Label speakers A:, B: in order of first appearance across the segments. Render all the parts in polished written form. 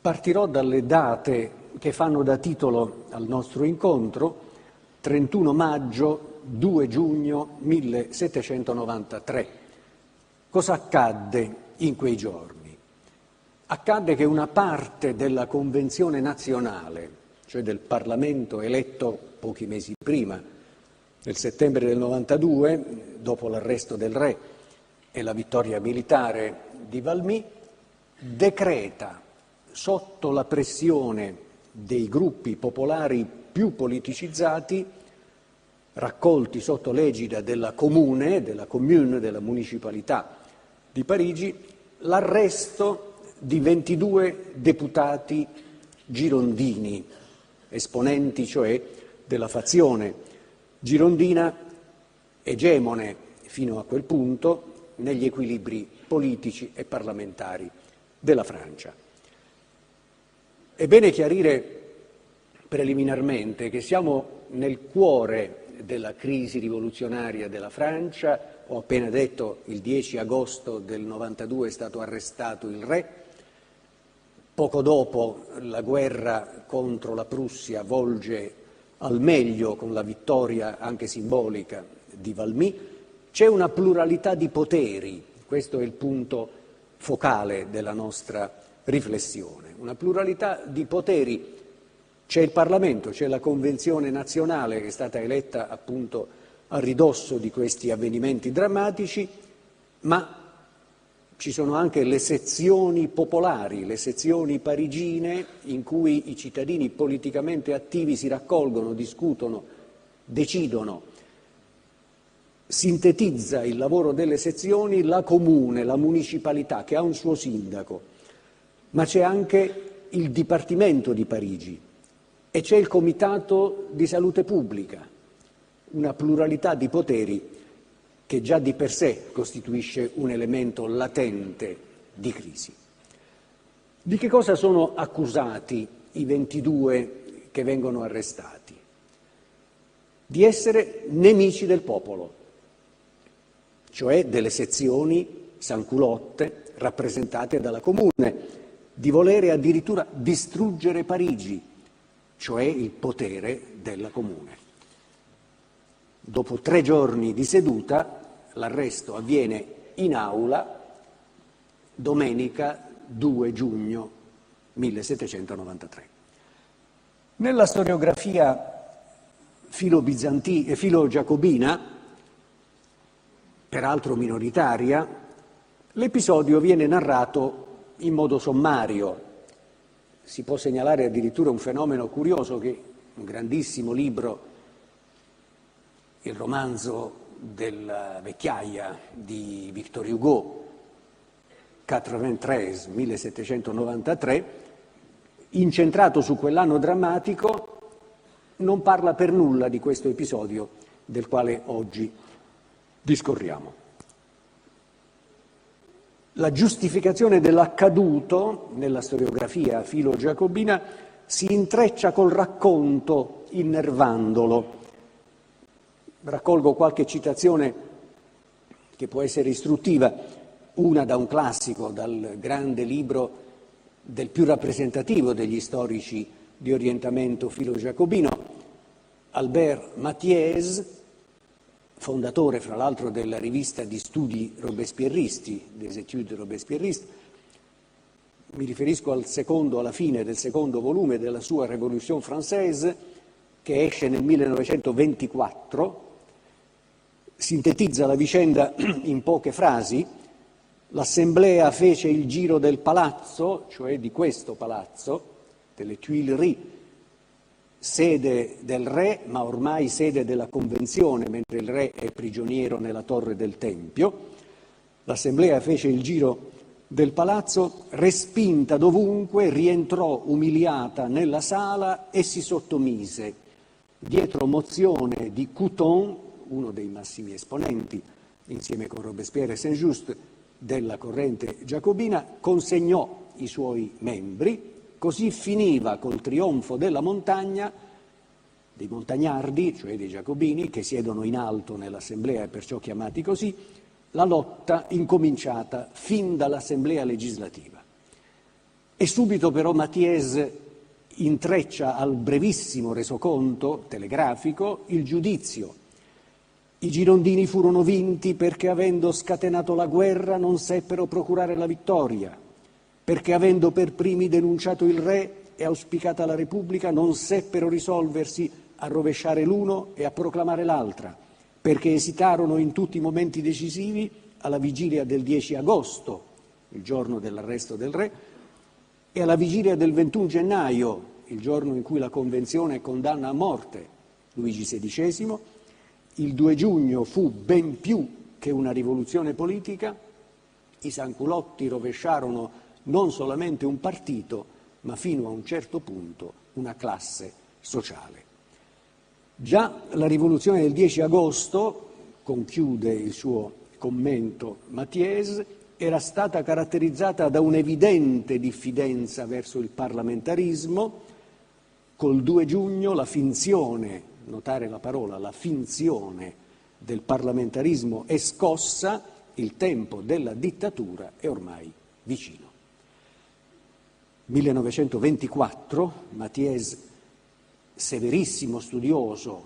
A: Partirò dalle date che fanno da titolo al nostro incontro: 31 maggio, 2 giugno 1793. Cosa accadde in quei giorni? Accadde che una parte della Convenzione nazionale, cioè del Parlamento eletto pochi mesi prima, nel settembre del 92, dopo l'arresto del re e la vittoria militare di Valmy, decreta, sotto la pressione dei gruppi popolari più politicizzati, raccolti sotto l'egida della Commune, della municipalità di Parigi, l'arresto di 22 deputati girondini, esponenti cioè della fazione girondina, egemone fino a quel punto negli equilibri politici e parlamentari della Francia. È bene chiarire preliminarmente che siamo nel cuore della crisi rivoluzionaria della Francia. Ho appena detto, il 10 agosto del 92 è stato arrestato il re. Poco dopo la guerra contro la Prussia volge al meglio con la vittoria anche simbolica di Valmy. C'è una pluralità di poteri, questo è il punto focale della nostra riflessione, una pluralità di poteri. C'è il Parlamento, c'è la Convenzione nazionale che è stata eletta appunto a ridosso di questi avvenimenti drammatici, ma ci sono anche le sezioni popolari, le sezioni parigine in cui i cittadini politicamente attivi si raccolgono, discutono, decidono. Sintetizza il lavoro delle sezioni la Comune, la municipalità, che ha un suo sindaco, ma c'è anche il Dipartimento di Parigi e c'è il Comitato di Salute Pubblica, una pluralità di poteri che già di per sé costituisce un elemento latente di crisi. Di che cosa sono accusati i 22 che vengono arrestati? Di essere nemici del popolo, cioè delle sezioni sanculotte rappresentate dalla Comune, di volere addirittura distruggere Parigi, cioè il potere della Comune. Dopo 3 giorni di seduta, l'arresto avviene in aula domenica 2 giugno 1793. Nella storiografia filo-giacobina, peraltro minoritaria, l'episodio viene narrato in modo sommario. Si può segnalare addirittura un fenomeno curioso che un grandissimo libro, il romanzo della vecchiaia di Victor Hugo, 1793, incentrato su quell'anno drammatico, non parla per nulla di questo episodio del quale oggi discorriamo. La giustificazione dell'accaduto nella storiografia filo-giacobina si intreccia col racconto innervandolo. Raccolgo qualche citazione che può essere istruttiva, una da un classico, dal grande libro del più rappresentativo degli storici di orientamento filo-giacobino, Albert Mathiez, fondatore fra l'altro della rivista di studi robespierristi, des études robespierristes. Mi riferisco alla fine del secondo volume della sua Révolution française, che esce nel 1924, sintetizza la vicenda in poche frasi. L'assemblea fece il giro del palazzo, cioè di questo palazzo, delle Tuileries, sede del re, ma ormai sede della Convenzione, mentre il re è prigioniero nella torre del Tempio. L'assemblea fece il giro del palazzo, respinta dovunque, rientrò umiliata nella sala e si sottomise. Dietro mozione di Couthon, uno dei massimi esponenti, insieme con Robespierre e Saint-Just, della corrente giacobina, consegnò i suoi membri. Così finiva col trionfo della montagna, dei montagnardi, cioè dei giacobini, che siedono in alto nell'assemblea e perciò chiamati così, la lotta incominciata fin dall'assemblea legislativa. E subito però Mathiez intreccia al brevissimo resoconto telegrafico il giudizio. I girondini furono vinti perché, avendo scatenato la guerra, non seppero procurare la vittoria, perché, avendo per primi denunciato il re e auspicata la Repubblica, non seppero risolversi a rovesciare l'uno e a proclamare l'altra, perché esitarono in tutti i momenti decisivi alla vigilia del 10 agosto, il giorno dell'arresto del re, e alla vigilia del 21 gennaio, il giorno in cui la Convenzione condanna a morte Luigi XVI. Il 2 giugno fu ben più che una rivoluzione politica. I sanculotti rovesciarono non solamente un partito, ma fino a un certo punto una classe sociale. Già la rivoluzione del 10 agosto, conchiude il suo commento Mathiez, era stata caratterizzata da un'evidente diffidenza verso il parlamentarismo. Col 2 giugno la finzione, notare la parola, la finzione del parlamentarismo è scossa, il tempo della dittatura è ormai vicino. 1924, Mathiez, severissimo studioso,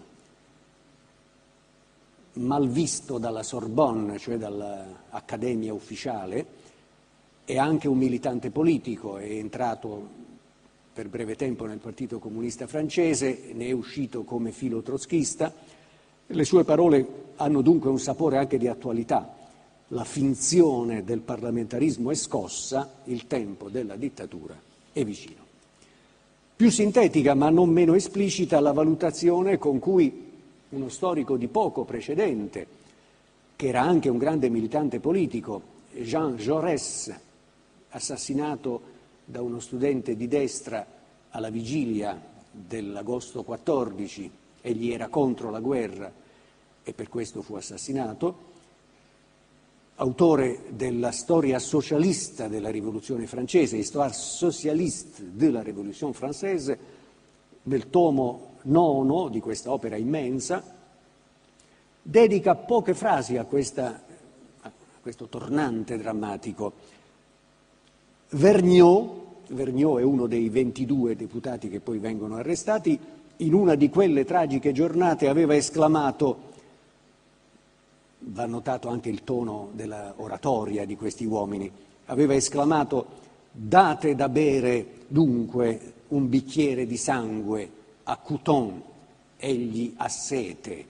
A: mal visto dalla Sorbonne, cioè dall'Accademia ufficiale, è anche un militante politico, è entrato per breve tempo nel Partito Comunista francese, ne è uscito come filo trotskista. Le sue parole hanno dunque un sapore anche di attualità. La finzione del parlamentarismo è scossa, il tempo della dittatura è vicino. Più sintetica, ma non meno esplicita, la valutazione con cui uno storico di poco precedente, che era anche un grande militante politico, Jean Jaurès, assassinato da uno studente di destra alla vigilia dell'agosto 14, egli era contro la guerra e per questo fu assassinato, autore della storia socialista della rivoluzione francese, Histoire socialiste de la Révolution française, nel tomo 9 di questa opera immensa, dedica poche frasi a questo tornante drammatico. Vergniaud è uno dei 22 deputati che poi vengono arrestati, in una di quelle tragiche giornate aveva esclamato, va notato anche il tono della oratoria di questi uomini, aveva esclamato: date da bere dunque un bicchiere di sangue a Couthon, egli ha sete.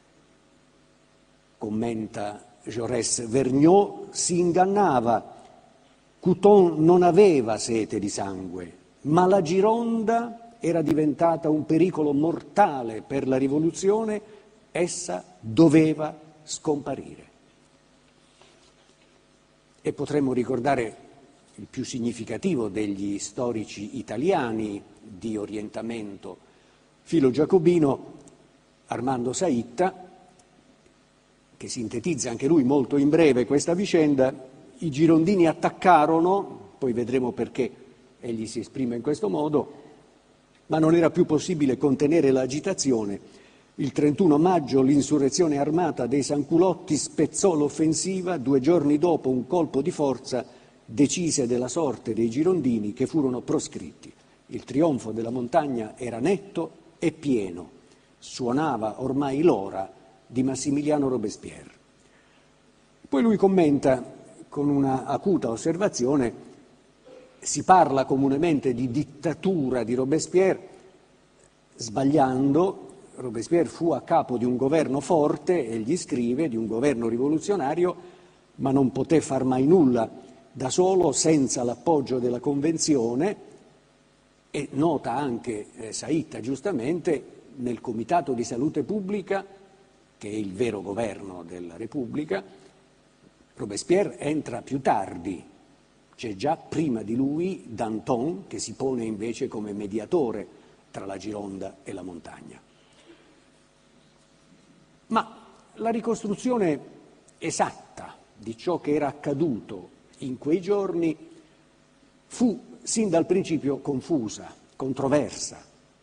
A: Commenta Jaurès, Vergniaud si ingannava. Couthon non aveva sete di sangue, ma la Gironda era diventata un pericolo mortale per la rivoluzione, essa doveva scomparire. E potremmo ricordare il più significativo degli storici italiani di orientamento filo-giacobino, Armando Saitta, che sintetizza anche lui molto in breve questa vicenda. I girondini attaccarono, poi vedremo perché egli si esprime in questo modo, ma non era più possibile contenere l'agitazione. Il 31 maggio l'insurrezione armata dei sanculotti spezzò l'offensiva, 2 giorni dopo un colpo di forza decise della sorte dei girondini che furono proscritti. Il trionfo della montagna era netto e pieno, suonava ormai l'ora di Massimiliano Robespierre. Poi lui commenta con una acuta osservazione, si parla comunemente di dittatura di Robespierre, sbagliando. Robespierre fu a capo di un governo forte, egli scrive, di un governo rivoluzionario, ma non poté far mai nulla da solo senza l'appoggio della Convenzione, e nota anche Saitta giustamente, nel Comitato di Salute Pubblica, che è il vero governo della Repubblica, Robespierre entra più tardi, c'è già prima di lui Danton che si pone invece come mediatore tra la Gironda e la montagna. Ma la ricostruzione esatta di ciò che era accaduto in quei giorni fu sin dal principio confusa, controversa.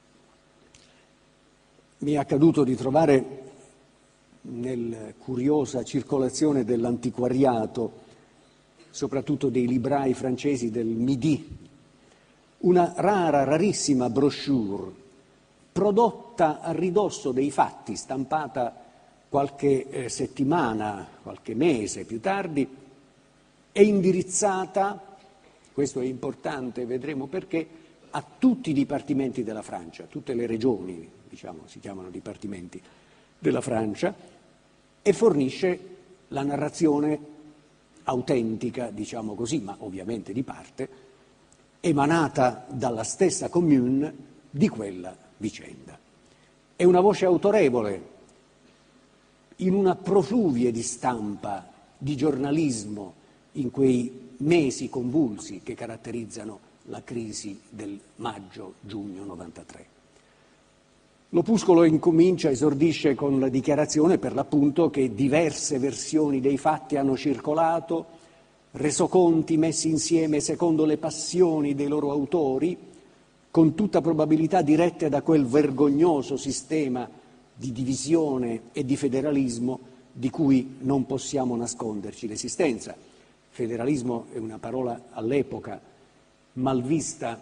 A: Mi è accaduto di trovare nella curiosa circolazione dell'antiquariato, soprattutto dei librai francesi del Midi, una rarissima brochure prodotta a ridosso dei fatti, stampata qualche settimana, qualche mese più tardi, è indirizzata, questo è importante, vedremo perché, a tutti i dipartimenti della Francia, tutte le regioni, diciamo, si chiamano dipartimenti della Francia, e fornisce la narrazione autentica, diciamo così, ma ovviamente di parte, emanata dalla stessa commune di quella vicenda. È una voce autorevole in una profluvie di stampa, di giornalismo, in quei mesi convulsi che caratterizzano la crisi del maggio-giugno 93. L'opuscolo esordisce con la dichiarazione per l'appunto che diverse versioni dei fatti hanno circolato, resoconti messi insieme secondo le passioni dei loro autori, con tutta probabilità dirette da quel vergognoso sistema di divisione e di federalismo di cui non possiamo nasconderci l'esistenza. Federalismo è una parola all'epoca mal vista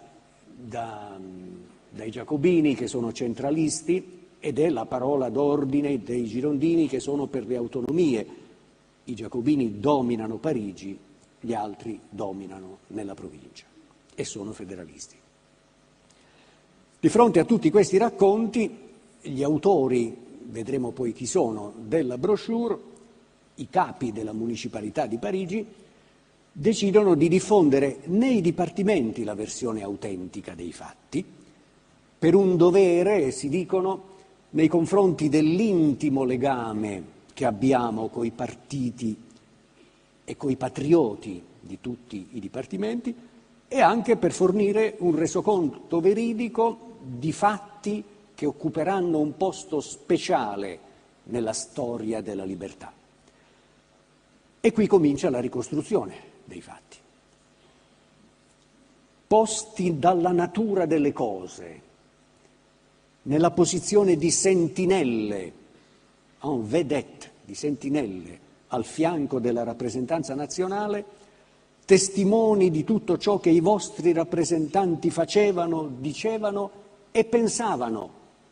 A: dai giacobini, che sono centralisti, ed è la parola d'ordine dei girondini, che sono per le autonomie. I giacobini dominano Parigi, gli altri dominano nella provincia e sono federalisti. Di fronte a tutti questi racconti, gli autori, vedremo poi chi sono, della brochure, i capi della municipalità di Parigi, decidono di diffondere nei dipartimenti la versione autentica dei fatti, per un dovere, si dicono, nei confronti dell'intimo legame che abbiamo coi partiti e coi patrioti di tutti i dipartimenti, e anche per fornire un resoconto veridico di fatti che occuperanno un posto speciale nella storia della libertà. E qui comincia la ricostruzione dei fatti, posti dalla natura delle cose, nella posizione di sentinelle, en vedette, di sentinelle, al fianco della rappresentanza nazionale, testimoni di tutto ciò che i vostri rappresentanti facevano, dicevano e pensavano.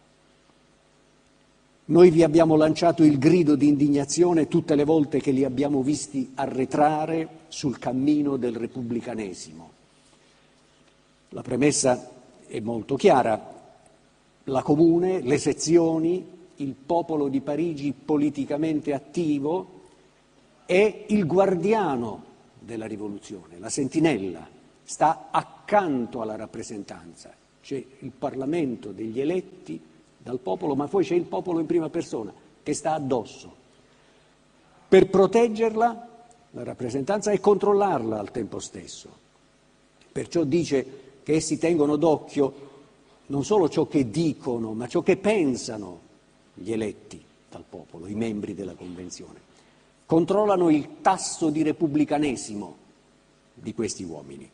A: Noi vi abbiamo lanciato il grido di indignazione tutte le volte che li abbiamo visti arretrare sul cammino del repubblicanesimo. La premessa è molto chiara. La comune, le sezioni, il popolo di Parigi politicamente attivo è il guardiano della rivoluzione, la sentinella, sta accanto alla rappresentanza. C'è il Parlamento degli eletti dal popolo, ma poi c'è il popolo in prima persona che sta addosso per proteggerla, la rappresentanza, e controllarla al tempo stesso. Perciò dice che essi tengono d'occhio non solo ciò che dicono, ma ciò che pensano gli eletti dal popolo, i membri della Convenzione. Controllano il tasso di repubblicanesimo di questi uomini.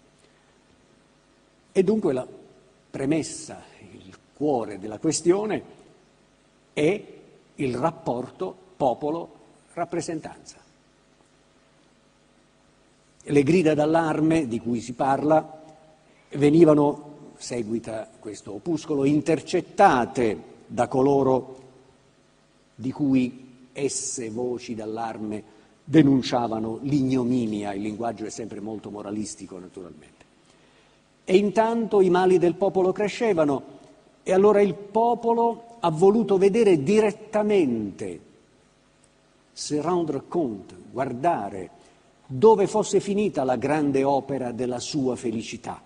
A: E dunque la premessa, il cuore della questione è il rapporto popolo-rappresentanza. Le grida d'allarme di cui si parla venivano, seguita questo opuscolo, intercettate da coloro di cui esse, voci d'allarme, denunciavano l'ignominia. Il linguaggio è sempre molto moralistico, naturalmente. E intanto i mali del popolo crescevano e allora il popolo ha voluto vedere direttamente, se rendre compte, guardare dove fosse finita la grande opera della sua felicità.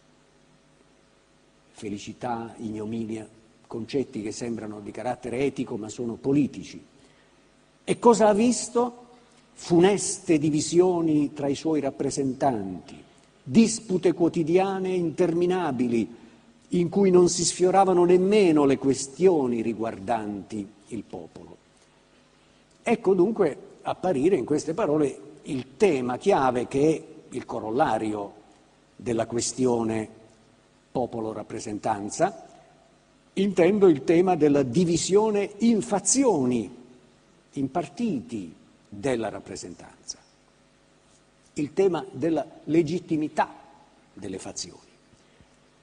A: Felicità, ignominia, concetti che sembrano di carattere etico ma sono politici. E cosa ha visto? Funeste divisioni tra i suoi rappresentanti, dispute quotidiane interminabili in cui non si sfioravano nemmeno le questioni riguardanti il popolo. Ecco dunque apparire in queste parole il tema chiave che è il corollario della questione popolo-rappresentanza. Intendo il tema della divisione in fazioni, in partiti della rappresentanza, il tema della legittimità delle fazioni.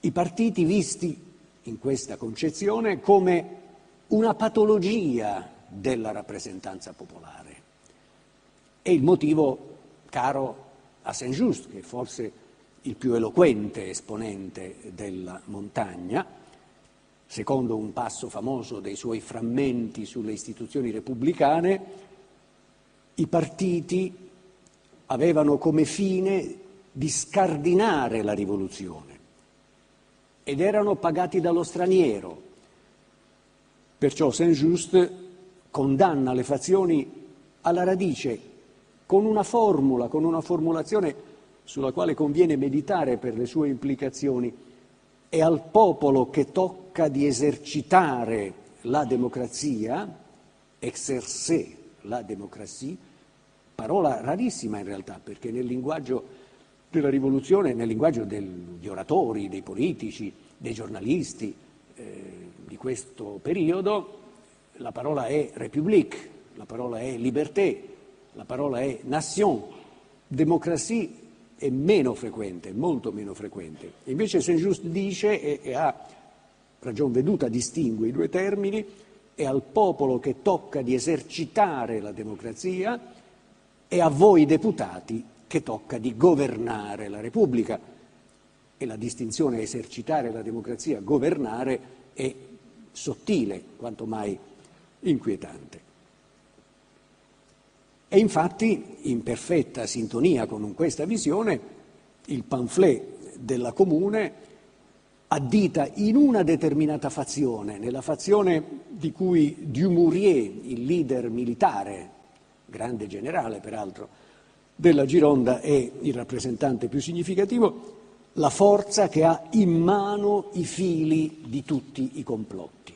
A: i partiti visti in questa concezione come una patologia della rappresentanza popolare. È il motivo caro a Saint-Just, che è forse il più eloquente esponente della montagna, secondo un passo famoso dei suoi frammenti sulle istituzioni repubblicane. I partiti avevano come fine di scardinare la rivoluzione ed erano pagati dallo straniero. Perciò Saint-Just condanna le fazioni alla radice con una formula, con una formulazione sulla quale conviene meditare per le sue implicazioni. È al popolo che tocca di esercitare la democrazia, exercer la démocratie, parola rarissima in realtà, perché nel linguaggio della rivoluzione, nel linguaggio degli oratori, dei politici, dei giornalisti di questo periodo, la parola è république, la parola è liberté, la parola è nation. Democrazie è meno frequente, molto meno frequente. Invece Saint-Just dice, e ha ragion veduta, distingue i due termini: è al popolo che tocca di esercitare la democrazia e a voi deputati che tocca di governare la Repubblica. E la distinzione esercitare la democrazia, governare, è sottile, quanto mai inquietante. E infatti, in perfetta sintonia con questa visione, il pamphlet della Comune addita in una determinata fazione, nella fazione di cui Dumouriez, il leader militare, grande generale peraltro, della Gironda, è il rappresentante più significativo, la forza che ha in mano i fili di tutti i complotti.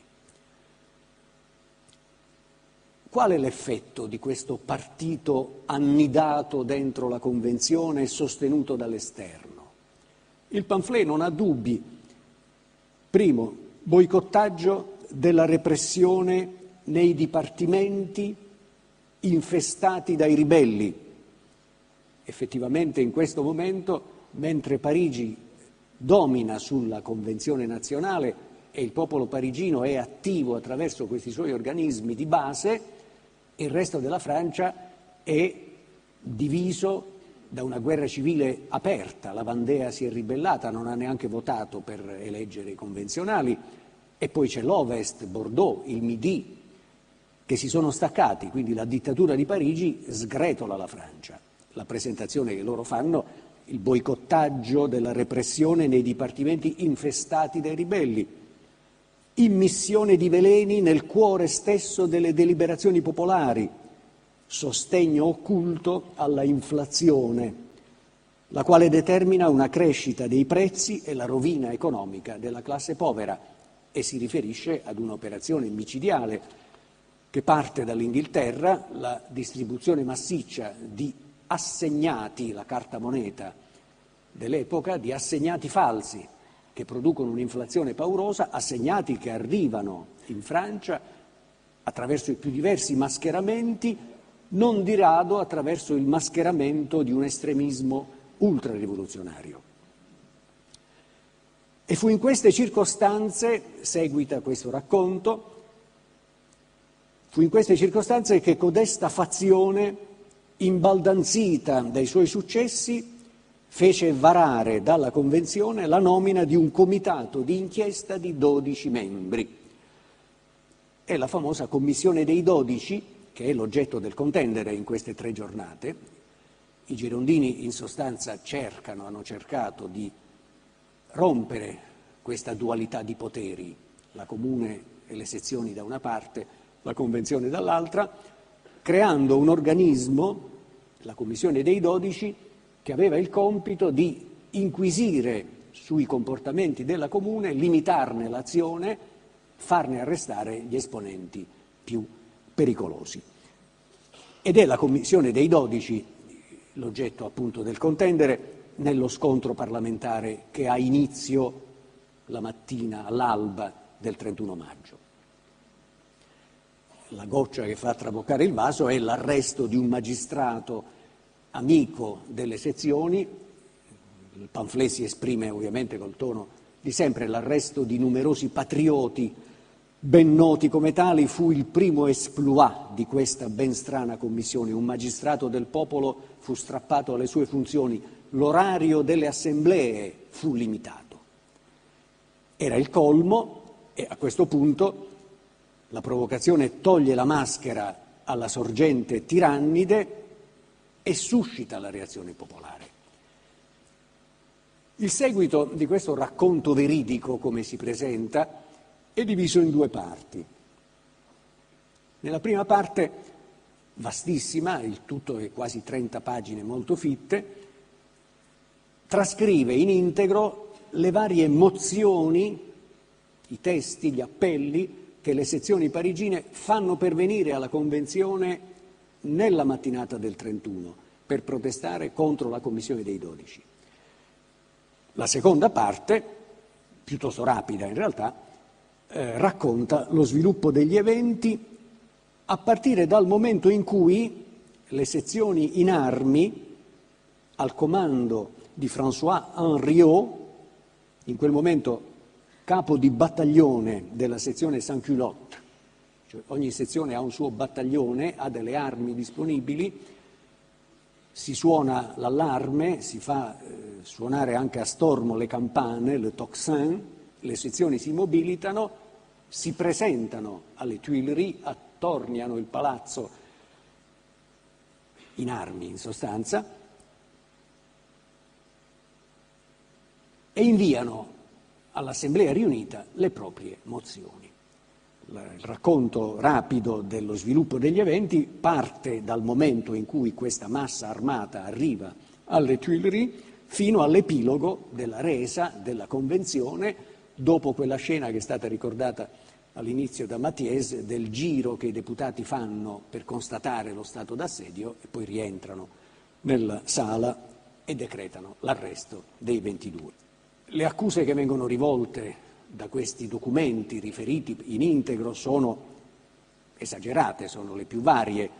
A: Qual è l'effetto di questo partito annidato dentro la Convenzione e sostenuto dall'esterno? Il pamphlet non ha dubbi. Primo, boicottaggio della repressione nei dipartimenti infestati dai ribelli. Effettivamente in questo momento, mentre Parigi domina sulla Convenzione nazionale e il popolo parigino è attivo attraverso questi suoi organismi di base, il resto della Francia è diviso da una guerra civile aperta. La Vendée si è ribellata, non ha neanche votato per eleggere i convenzionali, e poi c'è l'Ovest, Bordeaux, il Midi, che si sono staccati, quindi la dittatura di Parigi sgretola la Francia. La presentazione che loro fanno, il boicottaggio della repressione nei dipartimenti infestati dai ribelli, immissione di veleni nel cuore stesso delle deliberazioni popolari, sostegno occulto alla inflazione, la quale determina una crescita dei prezzi e la rovina economica della classe povera, e si riferisce ad un'operazione micidiale che parte dall'Inghilterra, la distribuzione massiccia di assegnati, la carta moneta dell'epoca, di assegnati falsi che producono un'inflazione paurosa, assegnati che arrivano in Francia attraverso i più diversi mascheramenti, non di rado attraverso il mascheramento di un estremismo ultrarivoluzionario. E fu in queste circostanze, seguita questo racconto, fu in queste circostanze che codesta fazione, imbaldanzita dai suoi successi, fece varare dalla Convenzione la nomina di un comitato di inchiesta di 12 membri. È la famosa Commissione dei 12, che è l'oggetto del contendere in queste 3 giornate. I girondini in sostanza hanno cercato di rompere questa dualità di poteri, la Comune e le sezioni da una parte, la Convenzione dall'altra, creando un organismo, la Commissione dei 12, che aveva il compito di inquisire sui comportamenti della Comune, limitarne l'azione, farne arrestare gli esponenti più pericolosi. Ed è la Commissione dei 12 l'oggetto appunto del contendere nello scontro parlamentare che ha inizio la mattina all'alba del 31 maggio. La goccia che fa traboccare il vaso è l'arresto di un magistrato amico delle sezioni. Il pamphlet si esprime ovviamente col tono di sempre. L'arresto di numerosi patrioti ben noti come tali fu il primo exploit di questa ben strana commissione. Un magistrato del popolo fu strappato alle sue funzioni, l'orario delle assemblee fu limitato. Era il colmo e a questo punto la provocazione toglie la maschera alla sorgente tirannide e suscita la reazione popolare. Il seguito di questo racconto veridico, come si presenta, è diviso in due parti. Nella prima parte, vastissima, il tutto è quasi 30 pagine molto fitte, trascrive in integro le varie mozioni, i testi, gli appelli che le sezioni parigine fanno pervenire alla Convenzione nella mattinata del 31 per protestare contro la Commissione dei 12. La seconda parte, piuttosto rapida in realtà, racconta lo sviluppo degli eventi a partire dal momento in cui le sezioni in armi al comando di François Henriot, in quel momento capo di battaglione della sezione Sans-Culotte, cioè ogni sezione ha un suo battaglione, ha delle armi disponibili, si suona l'allarme, si fa suonare anche a stormo le campane, le tocsin, le sezioni si mobilitano, si presentano alle Tuileries, attorniano il palazzo in armi in sostanza e inviano all'Assemblea riunita le proprie mozioni. Il racconto rapido dello sviluppo degli eventi parte dal momento in cui questa massa armata arriva alle Tuileries fino all'epilogo della resa della Convenzione, dopo quella scena che è stata ricordata all'inizio da Mathies, del giro che i deputati fanno per constatare lo stato d'assedio e poi rientrano nella sala e decretano l'arresto dei 22. Le accuse che vengono rivolte da questi documenti riferiti in integro sono esagerate, sono le più varie.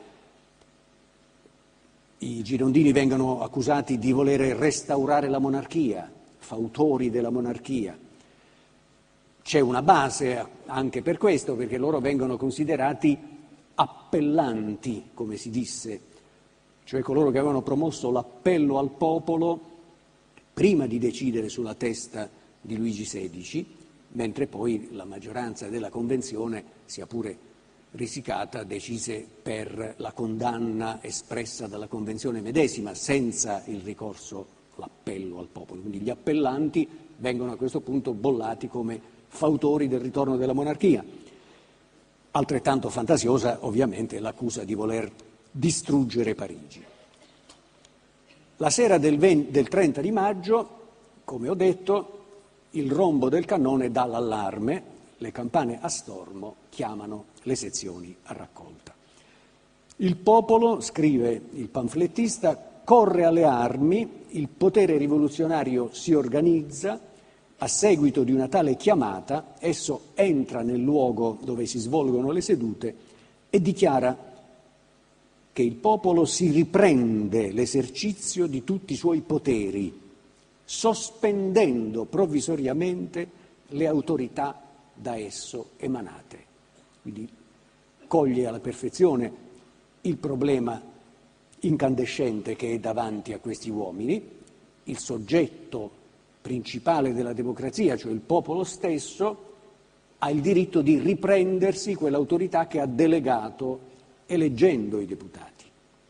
A: I girondini vengono accusati di voler restaurare la monarchia, fautori della monarchia. C'è una base anche per questo, perché loro vengono considerati appellanti, come si disse, cioè coloro che avevano promosso l'appello al popolo prima di decidere sulla testa di Luigi XVI, mentre poi la maggioranza della Convenzione, sia pure risicata, decise per la condanna espressa dalla Convenzione medesima, senza il ricorso all'appello al popolo. Quindi gli appellanti vengono a questo punto bollati come fautori del ritorno della monarchia. Altrettanto fantasiosa, ovviamente, l'accusa di voler distruggere Parigi. La sera del 30 di maggio, come ho detto, il rombo del cannone dà l'allarme, le campane a stormo chiamano le sezioni a raccolta. Il popolo, scrive il pamflettista, corre alle armi, il potere rivoluzionario si organizza. A seguito di una tale chiamata, esso entra nel luogo dove si svolgono le sedute e dichiara che il popolo si riprende l'esercizio di tutti i suoi poteri, sospendendo provvisoriamente le autorità da esso emanate. Quindi coglie alla perfezione il problema incandescente che è davanti a questi uomini, il soggetto principale della democrazia, cioè il popolo stesso, ha il diritto di riprendersi quell'autorità che ha delegato eleggendo i deputati.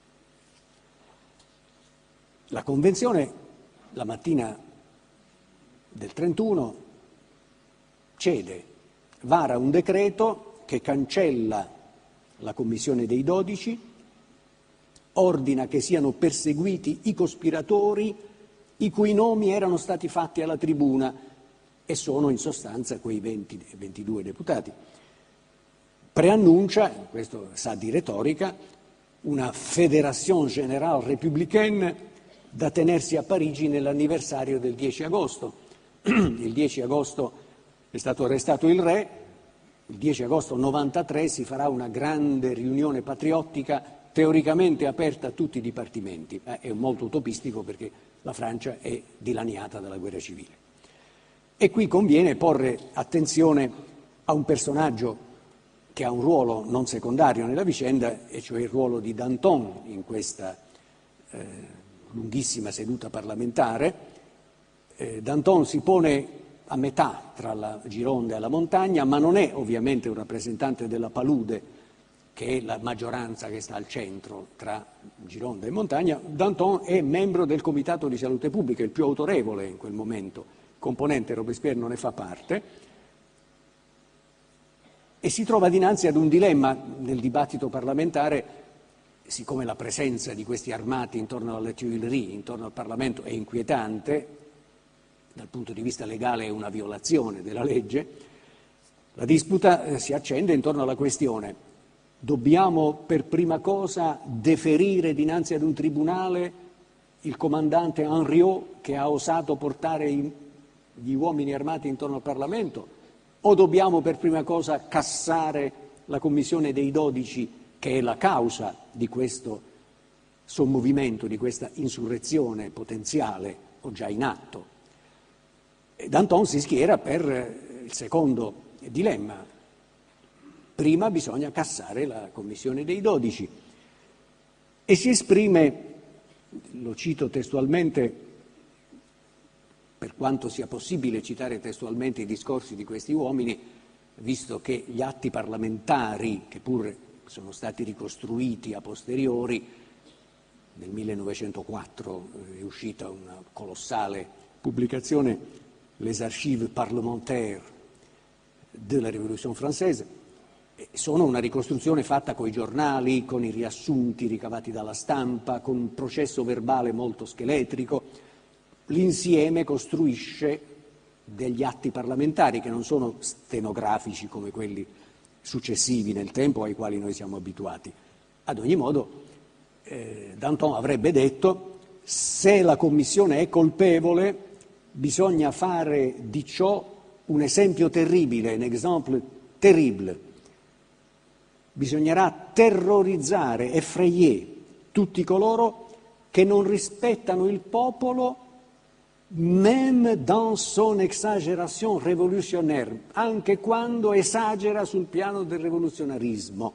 A: La Convenzione, la mattina del 31, cede, vara un decreto che cancella la Commissione dei 12, ordina che siano perseguiti i cospiratori i cui nomi erano stati fatti alla tribuna e sono in sostanza quei 22 deputati. Preannuncia, questo sa di retorica, una Fédération Générale Républicaine da tenersi a Parigi nell'anniversario del 10 agosto. Il 10 agosto è stato arrestato il re, il 10 agosto 93 si farà una grande riunione patriottica teoricamente aperta a tutti i dipartimenti. È molto utopistico perché la Francia è dilaniata dalla guerra civile. E qui conviene porre attenzione a un personaggio che ha un ruolo non secondario nella vicenda, e cioè il ruolo di Danton in questa lunghissima seduta parlamentare. Danton si pone a metà tra la Gironda e la montagna, ma non è ovviamente un rappresentante della palude, che è la maggioranza che sta al centro tra Gironda e montagna. Danton è membro del Comitato di Salute Pubblica, il più autorevole in quel momento, componente, Robespierre non ne fa parte, e si trova dinanzi ad un dilemma nel dibattito parlamentare, siccome la presenza di questi armati intorno alle Tuileries, intorno al Parlamento, è inquietante, dal punto di vista legale è una violazione della legge. La disputa si accende intorno alla questione: dobbiamo per prima cosa deferire dinanzi ad un tribunale il comandante Henriot che ha osato portare gli uomini armati intorno al Parlamento, o dobbiamo per prima cosa cassare la Commissione dei 12 che è la causa di questo sommovimento, di questa insurrezione potenziale o già in atto? E Danton si schiera per il secondo dilemma. Prima bisogna cassare la Commissione dei 12 e si esprime, lo cito testualmente, per quanto sia possibile citare testualmente i discorsi di questi uomini, visto che gli atti parlamentari, che pur sono stati ricostruiti a posteriori, nel 1904 è uscita una colossale pubblicazione, Les Archives parlementaires de la Révolution française, sono una ricostruzione fatta coi giornali, con i riassunti ricavati dalla stampa, con un processo verbale molto scheletrico. L'insieme costruisce degli atti parlamentari che non sono stenografici come quelli successivi nel tempo ai quali noi siamo abituati. Ad ogni modo, Danton avrebbe detto: se la Commissione è colpevole, bisogna fare di ciò un esempio terribile, un exemple terrible. Bisognerà terrorizzare, effrayer tutti coloro che non rispettano il popolo, même dans son exagération révolutionnaire, anche quando esagera sul piano del rivoluzionarismo.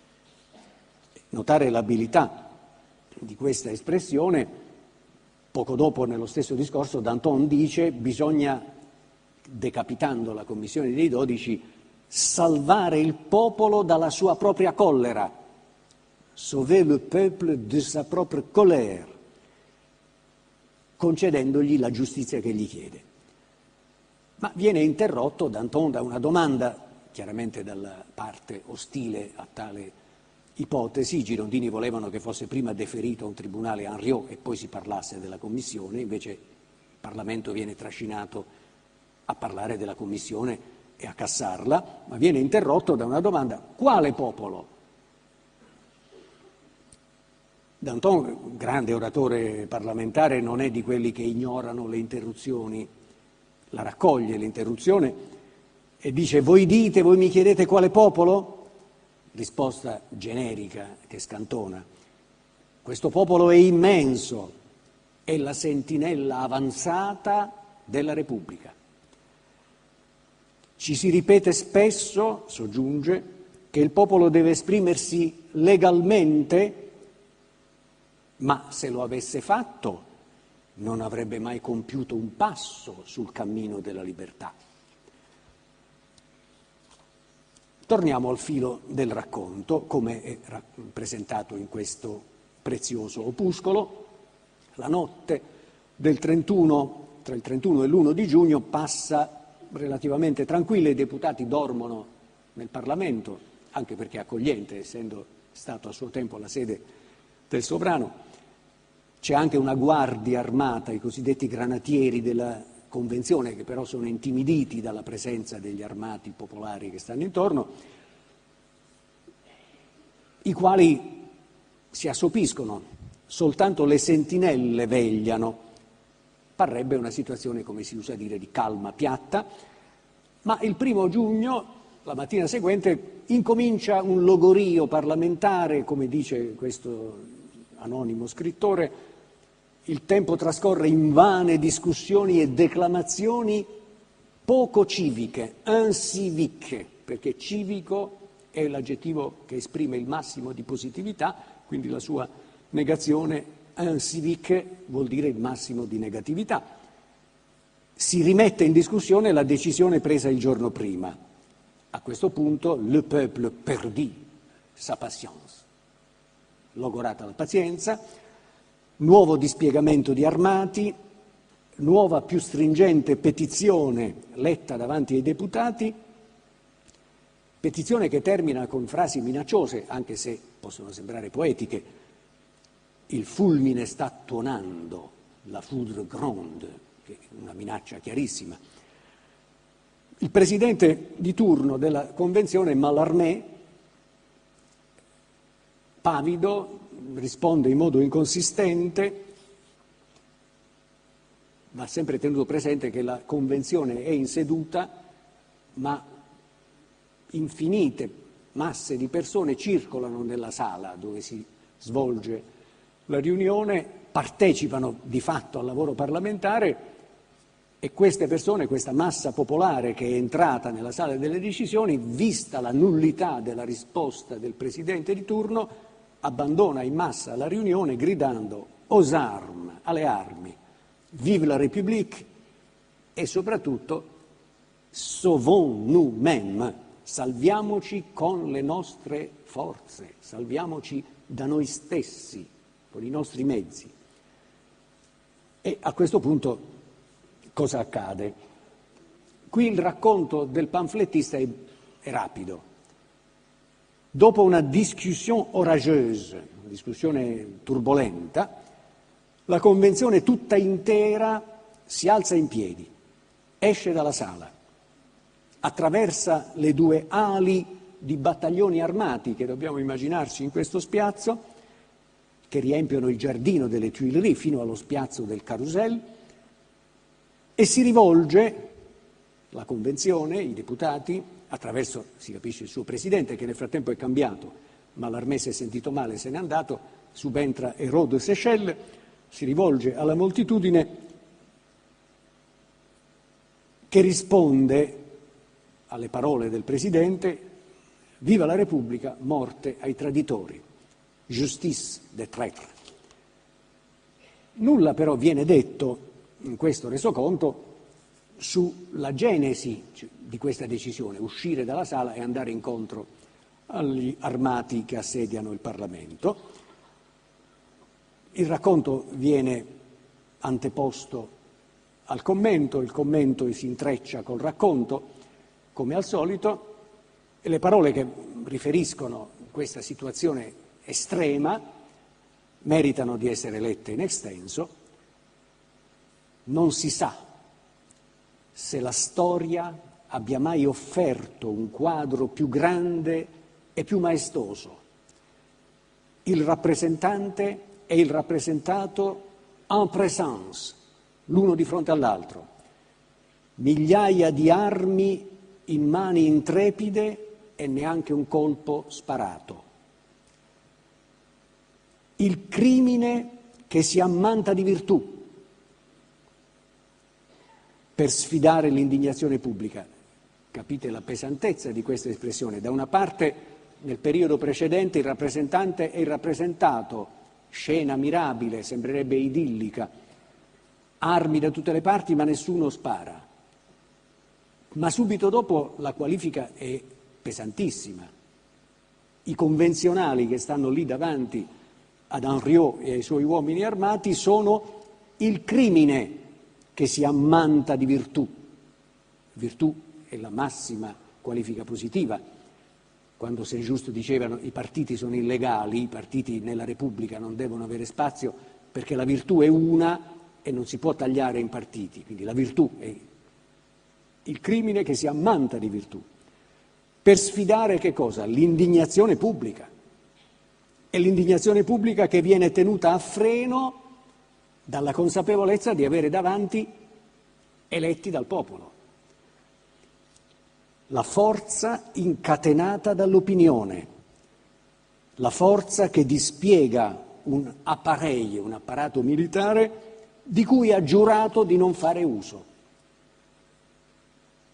A: Notare l'abilità di questa espressione. Poco dopo, nello stesso discorso, Danton dice: bisogna, decapitando la Commissione dei 12, salvare il popolo dalla sua propria collera, sauver le peuple de sa propre colère, concedendogli la giustizia che gli chiede. Ma viene interrotto Danton da una domanda, chiaramente dalla parte ostile a tale ipotesi. I girondini volevano che fosse prima deferito a un tribunale Henriot e poi si parlasse della Commissione, invece il Parlamento viene trascinato a parlare della Commissione e a cassarla, ma viene interrotto da una domanda: quale popolo? Danton, grande oratore parlamentare, non è di quelli che ignorano le interruzioni, la raccoglie l'interruzione e dice: voi dite, voi mi chiedete quale popolo? Risposta generica che scantona: questo popolo è immenso, è la sentinella avanzata della Repubblica. Ci si ripete spesso, soggiunge, che il popolo deve esprimersi legalmente, ma se lo avesse fatto non avrebbe mai compiuto un passo sul cammino della libertà. Torniamo al filo del racconto, come è presentato in questo prezioso opuscolo. La notte del 31, tra il 31 e l'1 di giugno, passa relativamente tranquilla. I deputati dormono nel Parlamento, anche perché è accogliente, essendo stato a suo tempo la sede del sovrano. C'è anche una guardia armata, i cosiddetti granatieri della Convenzione, che però sono intimiditi dalla presenza degli armati popolari che stanno intorno, i quali si assopiscono, soltanto le sentinelle vegliano. Parrebbe una situazione, come si usa dire, di calma piatta, ma il 1 giugno, la mattina seguente, incomincia un logorio parlamentare, come dice questo anonimo scrittore. Il tempo trascorre in vane discussioni e declamazioni poco civiche, inciviche, perché civico è l'aggettivo che esprime il massimo di positività, quindi la sua negazione, inciviche, vuol dire il massimo di negatività. Si rimette in discussione la decisione presa il giorno prima. A questo punto le peuple perdit sa patience, logorata la pazienza, nuovo dispiegamento di armati, nuova più stringente petizione letta davanti ai deputati, petizione che termina con frasi minacciose, anche se possono sembrare poetiche. Il fulmine sta tuonando, la foudre grande, che è una minaccia chiarissima. Il presidente di turno della convenzione, Mallarmé, pavido, risponde in modo inconsistente. Va sempre tenuto presente che la convenzione è in seduta, ma infinite masse di persone circolano nella sala dove si svolge la riunione, partecipano di fatto al lavoro parlamentare e queste persone, questa massa popolare che è entrata nella sala delle decisioni, vista la nullità della risposta del presidente di turno, abbandona in massa la riunione gridando aux armes, alle armi, vive la République e soprattutto sauvons nous-mêmes, salviamoci con le nostre forze, salviamoci da noi stessi, con i nostri mezzi. E a questo punto cosa accade? Qui il racconto del pamflettista è rapido. Dopo una discussion orageuse, una discussione turbolenta, la convenzione tutta intera si alza in piedi, esce dalla sala, attraversa le due ali di battaglioni armati che dobbiamo immaginarci in questo spiazzo, che riempiono il giardino delle Tuileries fino allo spiazzo del Carrousel, e si rivolge, la convenzione, i deputati, attraverso, si capisce, il suo presidente, che nel frattempo è cambiato, ma l'Armée si è sentito male, se n'è andato, subentra Hérault de Seychelles, si rivolge alla moltitudine che risponde alle parole del presidente: viva la Repubblica, morte ai traditori, justice des traîtres. Nulla però viene detto in questo resoconto sulla genesi di questa decisione, uscire dalla sala e andare incontro agli armati che assediano il Parlamento. Il racconto viene anteposto al commento, il commento si intreccia col racconto, come al solito, e le parole che riferiscono questa situazione estrema meritano di essere lette in extenso. Non si sa se la storia abbia mai offerto un quadro più grande e più maestoso. Il rappresentante e il rappresentato en présence, l'uno di fronte all'altro. Migliaia di armi in mani intrepide e neanche un colpo sparato. Il crimine che si ammanta di virtù per sfidare l'indignazione pubblica. Capite la pesantezza di questa espressione. Da una parte, nel periodo precedente, il rappresentante e il rappresentato, scena mirabile, sembrerebbe idillica, armi da tutte le parti ma nessuno spara. Ma subito dopo la qualifica è pesantissima. I convenzionali che stanno lì davanti ad Henriot e ai suoi uomini armati sono il crimine che si ammanta di virtù. Virtù è la massima qualifica positiva. Quando Saint-Just dicevano i partiti sono illegali, i partiti nella Repubblica non devono avere spazio perché la virtù è una e non si può tagliare in partiti. Quindi la virtù è il crimine che si ammanta di virtù. Per sfidare che cosa? L'indignazione pubblica. È l'indignazione pubblica che viene tenuta a freno dalla consapevolezza di avere davanti eletti dal popolo. La forza incatenata dall'opinione, la forza che dispiega un appareil, un apparato militare di cui ha giurato di non fare uso.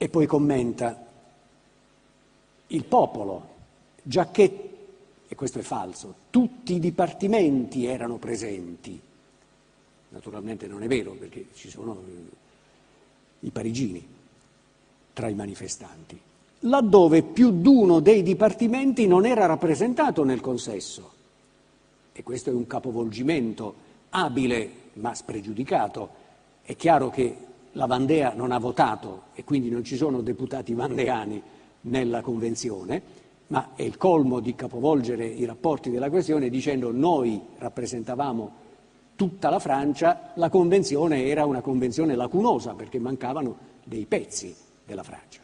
A: E poi commenta: il popolo, giacché, e questo è falso, tutti i dipartimenti erano presenti. Naturalmente non è vero, perché ci sono i parigini tra i manifestanti, laddove più d'uno dei dipartimenti non era rappresentato nel consesso. E questo è un capovolgimento abile ma spregiudicato. È chiaro che la Vandea non ha votato e quindi non ci sono deputati vandeani nella convenzione, ma è il colmo di capovolgere i rapporti della questione dicendo noi rappresentavamo tutta la Francia, la convenzione era una convenzione lacunosa perché mancavano dei pezzi della Francia.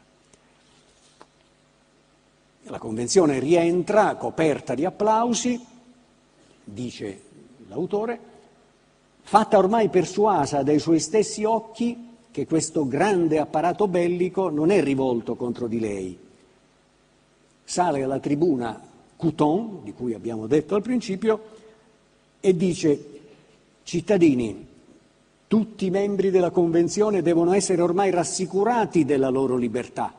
A: La convenzione rientra coperta di applausi, dice l'autore, fatta ormai persuasa dai suoi stessi occhi che questo grande apparato bellico non è rivolto contro di lei. Sale alla tribuna Couthon, di cui abbiamo detto al principio, e dice: cittadini, tutti i membri della Convenzione devono essere ormai rassicurati della loro libertà.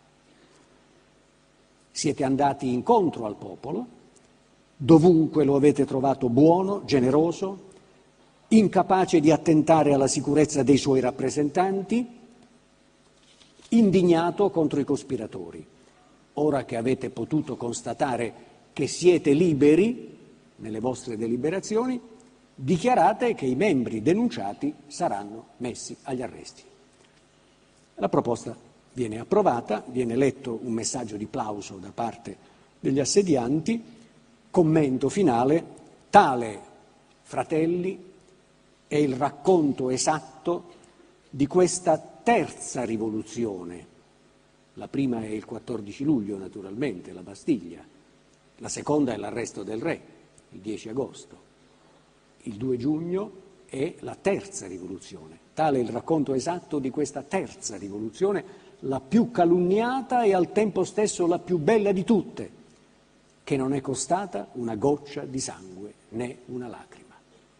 A: Siete andati incontro al popolo, dovunque lo avete trovato buono, generoso, incapace di attentare alla sicurezza dei suoi rappresentanti, indignato contro i cospiratori. Ora che avete potuto constatare che siete liberi nelle vostre deliberazioni, dichiarate che i membri denunciati saranno messi agli arresti. La proposta viene approvata, viene letto un messaggio di plauso da parte degli assedianti, commento finale: tale, fratelli, è il racconto esatto di questa terza rivoluzione. La prima è il 14 luglio, naturalmente, la Bastiglia. La seconda è l'arresto del re, il 10 agosto. Il 2 giugno è la terza rivoluzione. Tale è il racconto esatto di questa terza rivoluzione, la più calunniata e al tempo stesso la più bella di tutte, che non è costata una goccia di sangue né una lacrima.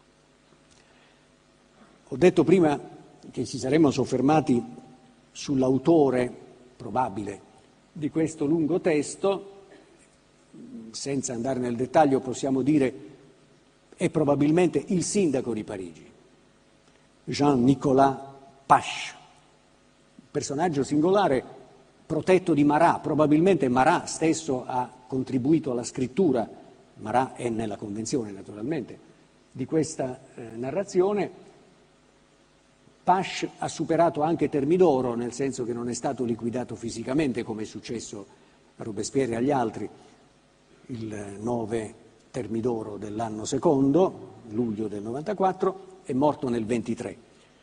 A: Ho detto prima che ci saremmo soffermati sull'autore probabile di questo lungo testo. Senza andare nel dettaglio possiamo dire è probabilmente il sindaco di Parigi, Jean-Nicolas Pache, personaggio singolare, protetto di Marat. Probabilmente Marat stesso ha contribuito alla scrittura, Marat è nella Convenzione naturalmente, di questa narrazione. Pache ha superato anche Termidoro, nel senso che non è stato liquidato fisicamente come è successo a Robespierre e agli altri il 9 Termidoro dell'anno secondo, luglio del 94, è morto nel 23.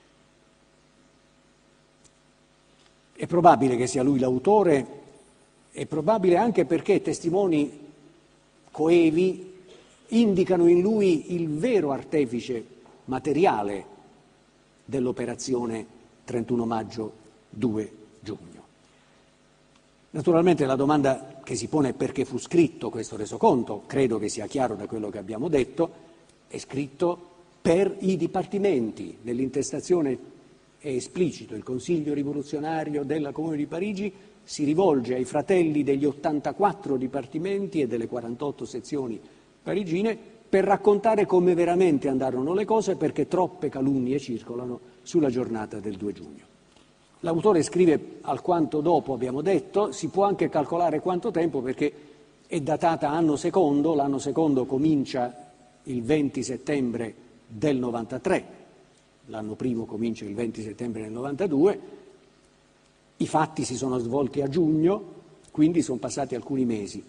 A: È probabile che sia lui l'autore, è probabile anche perché testimoni coevi indicano in lui il vero artefice materiale dell'operazione 31 maggio 2 giugno. Naturalmente la domanda che si pone è perché fu scritto questo resoconto. Credo che sia chiaro da quello che abbiamo detto: è scritto per i dipartimenti. Nell'intestazione è esplicito: il Consiglio rivoluzionario della Comune di Parigi si rivolge ai fratelli degli 84 dipartimenti e delle 48 sezioni parigine per raccontare come veramente andarono le cose, perché troppe calunnie circolano sulla giornata del 2 giugno. L'autore scrive alquanto dopo, abbiamo detto, si può anche calcolare quanto tempo perché è datata anno secondo, l'anno secondo comincia il 20 settembre del 93, l'anno primo comincia il 20 settembre del 92, i fatti si sono svolti a giugno, quindi sono passati alcuni mesi.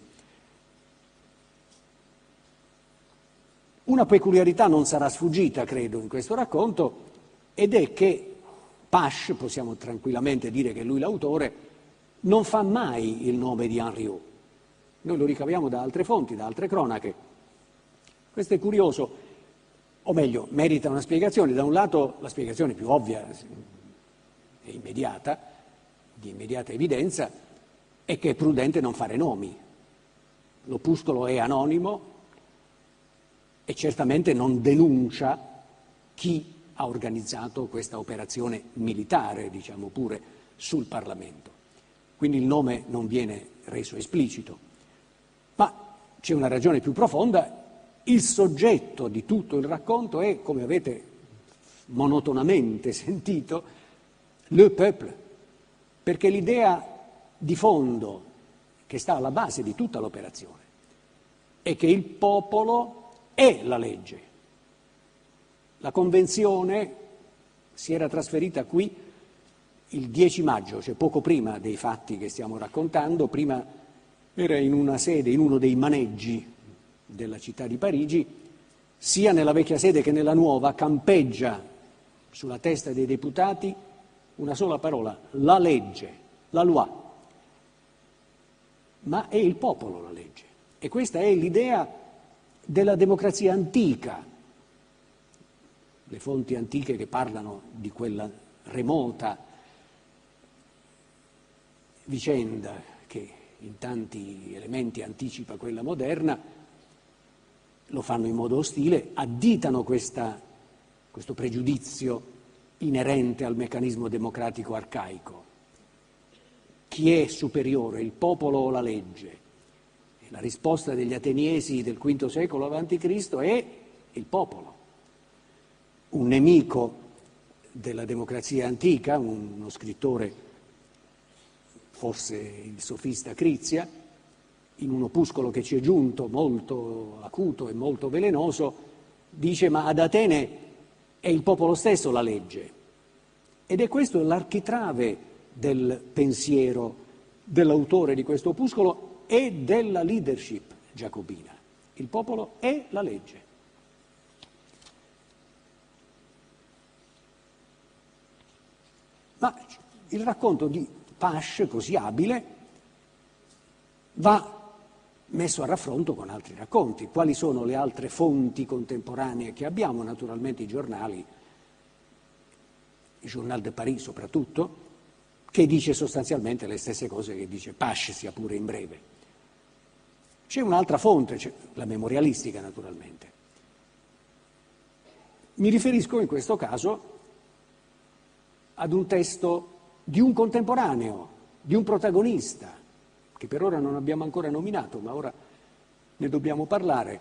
A: Una peculiarità non sarà sfuggita, credo, in questo racconto, ed è che Pache, possiamo tranquillamente dire che è lui l'autore, non fa mai il nome di Henriot. Noi lo ricaviamo da altre fonti, da altre cronache. Questo è curioso, o meglio, merita una spiegazione. Da un lato la spiegazione più ovvia e immediata, di immediata evidenza, è che è prudente non fare nomi. L'opuscolo è anonimo e certamente non denuncia chi ha organizzato questa operazione militare, diciamo pure, sul Parlamento. quindi il nome non viene reso esplicito. Ma c'è una ragione più profonda: il soggetto di tutto il racconto è, come avete monotonamente sentito, le peuple, perché l'idea di fondo che sta alla base di tutta l'operazione è che il popolo è la legge. La convenzione si era trasferita qui il 10 maggio, cioè poco prima dei fatti che stiamo raccontando. Prima era in una sede, in uno dei maneggi della città di Parigi. Sia nella vecchia sede che nella nuova campeggia sulla testa dei deputati una sola parola: la legge, la loi. Ma è il popolo la legge, e questa è l'idea della democrazia antica. Le fonti antiche che parlano di quella remota vicenda che in tanti elementi anticipa quella moderna, lo fanno in modo ostile, additano questo pregiudizio inerente al meccanismo democratico arcaico. Chi è superiore, il popolo o la legge? E la risposta degli ateniesi del V secolo a.C. è il popolo. Un nemico della democrazia antica, uno scrittore, forse il sofista Crizia, in un opuscolo che ci è giunto molto acuto e molto velenoso, dice: ma ad Atene è il popolo stesso la legge. Ed è questo l'architrave del pensiero dell'autore di questo opuscolo e della leadership giacobina. Il popolo è la legge. Ma il racconto di Pache, così abile, va messo a raffronto con altri racconti. Quali sono le altre fonti contemporanee che abbiamo? Naturalmente i giornali, il Journal de Paris soprattutto, che dice sostanzialmente le stesse cose che dice Pache, sia pure in breve. C'è un'altra fonte, c'è la memorialistica naturalmente. Mi riferisco in questo caso ad un testo di un contemporaneo, di un protagonista, che per ora non abbiamo ancora nominato, ma ora ne dobbiamo parlare.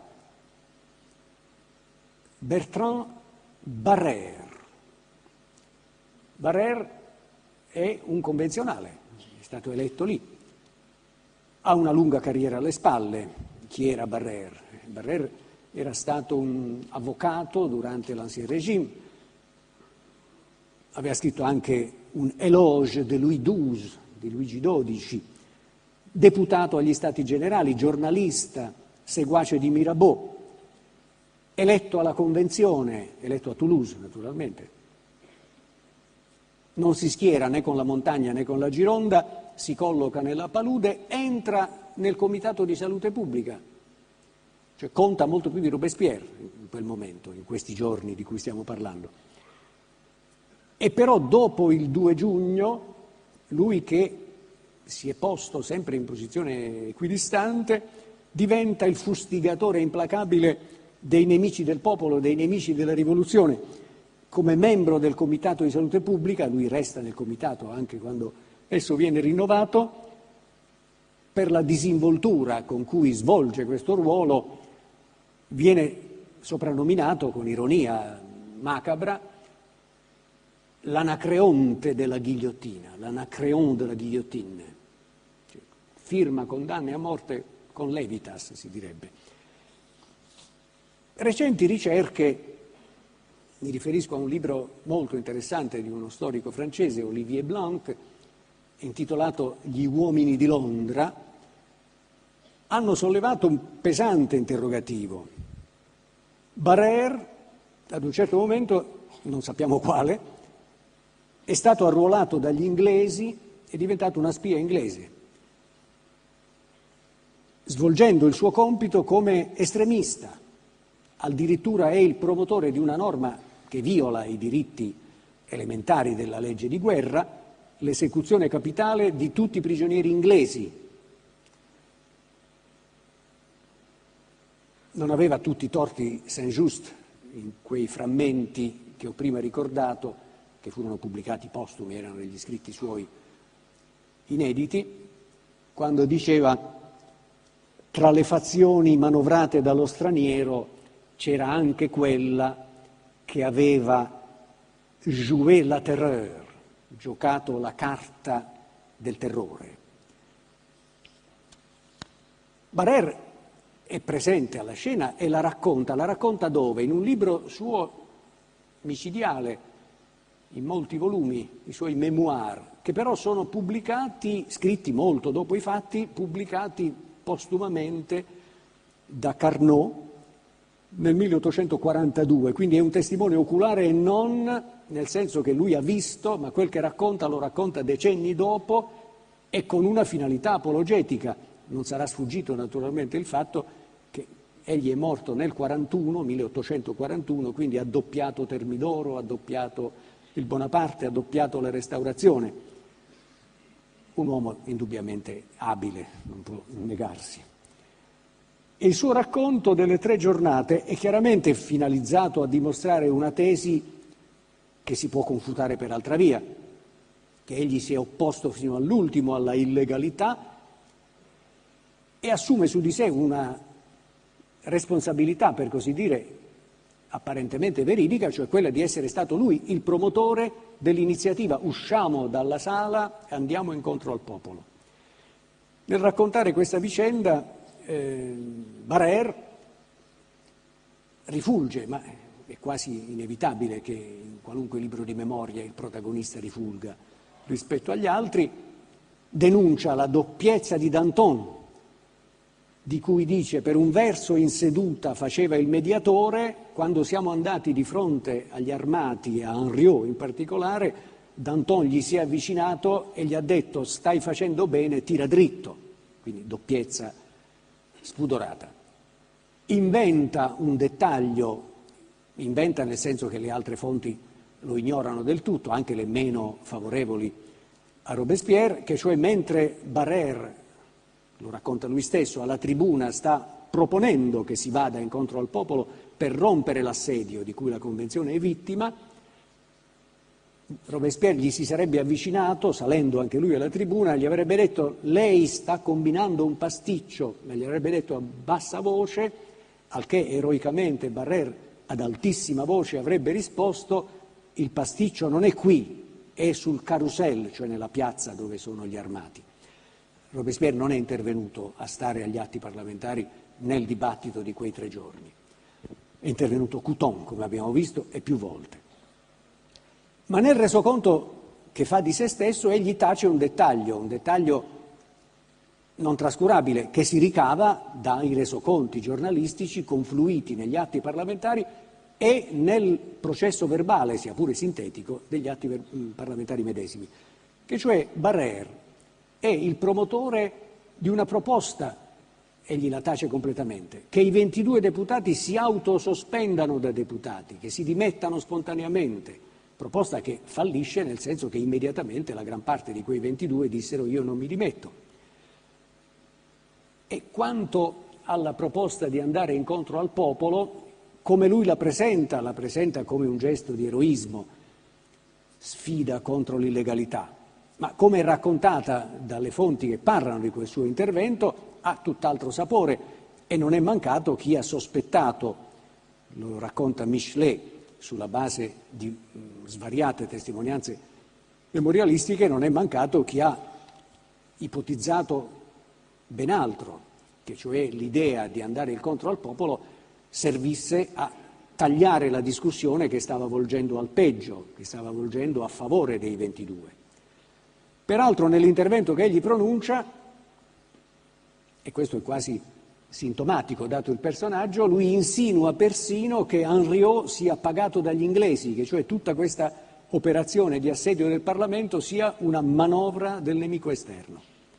A: Bertrand Barrère. Barrère è un convenzionale, è stato eletto lì. Ha una lunga carriera alle spalle. Chi era Barrère? Barrère era stato un avvocato durante l'Ancien Régime, aveva scritto anche un éloge de Louis XII, di Luigi XII, deputato agli Stati Generali, giornalista, seguace di Mirabeau, eletto alla Convenzione, eletto a Toulouse naturalmente. Non si schiera né con la Montagna né con la Gironda, si colloca nella palude, entra nel Comitato di Salute Pubblica, cioè conta molto più di Robespierre in quel momento, in questi giorni di cui stiamo parlando. E però dopo il 2 giugno, lui, che si è posto sempre in posizione equidistante, diventa il fustigatore implacabile dei nemici del popolo, dei nemici della rivoluzione. Come membro del Comitato di Salute Pubblica, lui resta nel Comitato anche quando esso viene rinnovato, per la disinvoltura con cui svolge questo ruolo viene soprannominato, con ironia macabra, l'anacreonte della ghigliottina, l'anacreon della ghigliottina. Cioè, firma condanne a morte con levitas, si direbbe. Recenti ricerche, mi riferisco a un libro molto interessante di uno storico francese, Olivier Blanc, intitolato Gli uomini di Londra, hanno sollevato un pesante interrogativo. Barrère, ad un certo momento, non sappiamo quale, è stato arruolato dagli inglesi, è diventato una spia inglese, svolgendo il suo compito come estremista. Addirittura è il promotore di una norma che viola i diritti elementari della legge di guerra, l'esecuzione capitale di tutti i prigionieri inglesi. Non aveva tutti i torti Saint-Just in quei frammenti che ho prima ricordato, che furono pubblicati postumi, erano degli scritti suoi inediti, quando diceva: tra le fazioni manovrate dallo straniero c'era anche quella che aveva joué la terreur, giocato la carta del terrore. Barère è presente alla scena e la racconta dove? In un libro suo micidiale, in molti volumi, i suoi memoir, che però sono pubblicati, scritti molto dopo i fatti, pubblicati postumamente da Carnot nel 1842, quindi è un testimone oculare e non nel senso che lui ha visto, ma quel che racconta lo racconta decenni dopo e con una finalità apologetica. Non sarà sfuggito naturalmente il fatto che egli è morto nel 1841, quindi ha doppiato Termidoro, ha doppiato il Bonaparte, ha doppiato la Restaurazione. Un uomo indubbiamente abile, non può negarsi. E il suo racconto delle 3 giornate è chiaramente finalizzato a dimostrare una tesi che si può confutare per altra via, che egli si è opposto fino all'ultimo alla illegalità e assume su di sé una responsabilità, per così dire, apparentemente veridica, cioè quella di essere stato lui il promotore dell'iniziativa usciamo dalla sala e andiamo incontro al popolo. Nel raccontare questa vicenda Barère rifulge, ma è quasi inevitabile che in qualunque libro di memoria il protagonista rifulga rispetto agli altri, denuncia la doppiezza di Danton, di cui dice: per un verso in seduta faceva il mediatore, quando siamo andati di fronte agli armati e a Henriot in particolare, Danton gli si è avvicinato e gli ha detto: stai facendo bene, tira dritto, quindi doppiezza spudorata. Inventa un dettaglio, inventa nel senso che le altre fonti lo ignorano del tutto, anche le meno favorevoli a Robespierre, che cioè mentre Barère, lo racconta lui stesso, alla tribuna sta proponendo che si vada incontro al popolo per rompere l'assedio di cui la Convenzione è vittima, Robespierre gli si sarebbe avvicinato, salendo anche lui alla tribuna, gli avrebbe detto: lei sta combinando un pasticcio, ma gli avrebbe detto a bassa voce, al che eroicamente Barère ad altissima voce avrebbe risposto: il pasticcio non è qui, è sul Carrousel, cioè nella piazza dove sono gli armati. Robespierre non è intervenuto a stare agli atti parlamentari nel dibattito di quei 3 giorni. È intervenuto Couthon, come abbiamo visto, e più volte. Ma nel resoconto che fa di se stesso egli tace un dettaglio non trascurabile, che si ricava dai resoconti giornalistici confluiti negli atti parlamentari e nel processo verbale, sia pure sintetico, degli atti parlamentari medesimi, che cioè Barère è il promotore di una proposta, egli la tace completamente, che i 22 deputati si autosospendano da deputati, che si dimettano spontaneamente, proposta che fallisce nel senso che immediatamente la gran parte di quei 22 dissero: io non mi dimetto. E quanto alla proposta di andare incontro al popolo, come lui la presenta come un gesto di eroismo, sfida contro l'illegalità, ma come è raccontata dalle fonti che parlano di quel suo intervento ha tutt'altro sapore, e non è mancato chi ha sospettato, lo racconta Michelet sulla base di svariate testimonianze memorialistiche, non è mancato chi ha ipotizzato ben altro, che cioè l'idea di andare incontro al popolo servisse a tagliare la discussione che stava volgendo al peggio, che stava volgendo a favore dei 22. Peraltro nell'intervento che egli pronuncia, e questo è quasi sintomatico dato il personaggio, lui insinua persino che Henriot sia pagato dagli inglesi, che cioè tutta questa operazione di assedio del Parlamento sia una manovra del nemico esterno.